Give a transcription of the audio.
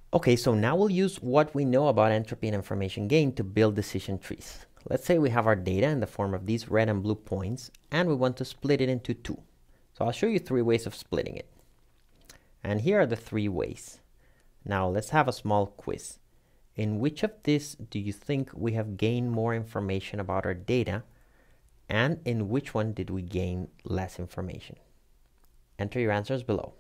Okay, so now we'll use what we know about entropy and information gain to build decision trees. Let's say we have our data in the form of these red and blue points, and we want to split it into two. So I'll show you three ways of splitting it. And here are the three ways. Now let's have a small quiz. In which of these do you think we have gained more information about our data, and in which one did we gain less information? Enter your answers below.